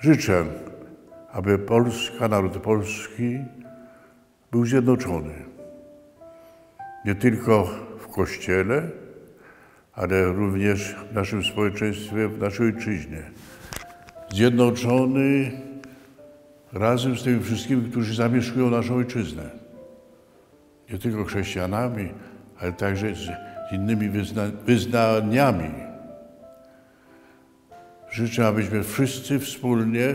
Życzę, aby naród polski był zjednoczony. Nie tylko w Kościele, ale również w naszym społeczeństwie, w naszej ojczyźnie. Zjednoczony razem z tymi wszystkimi, którzy zamieszkują naszą ojczyznę. Nie tylko chrześcijanami, ale także z innymi wyznaniami. Życzę, abyśmy wszyscy wspólnie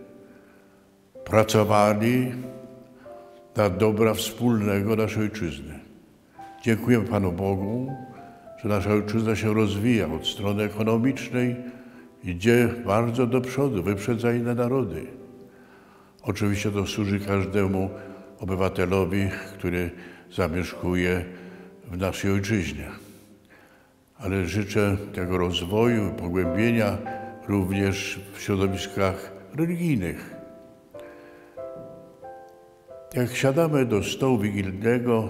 pracowali dla dobra wspólnego naszej ojczyzny. Dziękujemy Panu Bogu, że nasza ojczyzna się rozwija od strony ekonomicznej, idzie bardzo do przodu, wyprzedza inne narody. Oczywiście to służy każdemu obywatelowi, który zamieszkuje w naszej ojczyźnie. Ale życzę tego rozwoju, pogłębienia również w środowiskach religijnych. Jak siadamy do stołu wigilijnego,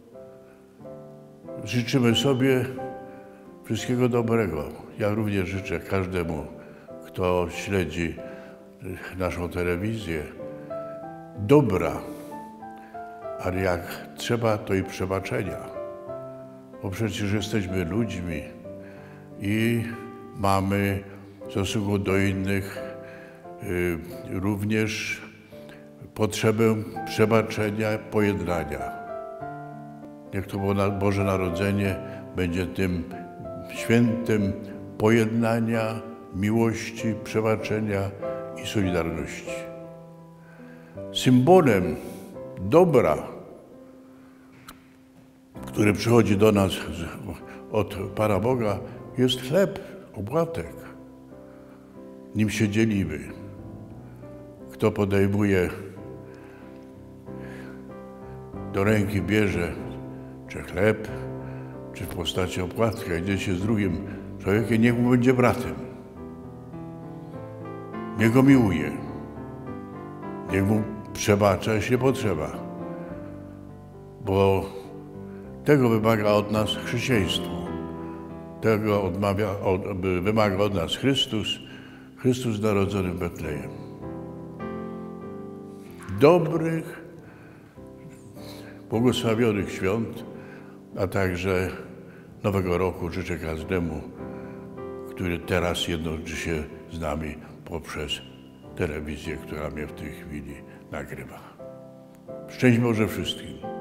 życzymy sobie wszystkiego dobrego. Ja również życzę każdemu, kto śledzi naszą telewizję, dobra, ale jak trzeba, to i przebaczenia. Bo przecież jesteśmy ludźmi i mamy w stosunku do innych również potrzebę przebaczenia, pojednania. Niech to Boże Narodzenie będzie tym świętem pojednania, miłości, przebaczenia i solidarności. Symbolem dobra, który przychodzi do nas od Pana Boga, jest chleb, opłatek. Nim się dzielimy. Kto podejmuje, do ręki bierze czy chleb, czy w postaci opłatka, idzie się z drugim człowiekiem, niech mu będzie bratem. Niech go miłuje. Niech mu przebacza, jeśli potrzeba. Bo tego wymaga od nas chrześcijaństwo. Tego wymaga od nas Chrystus narodzony w Betlejem. Dobrych, błogosławionych świąt, a także Nowego Roku życzę każdemu, który teraz jednoczy się z nami poprzez telewizję, która mnie w tej chwili nagrywa. Szczęść Boże wszystkim.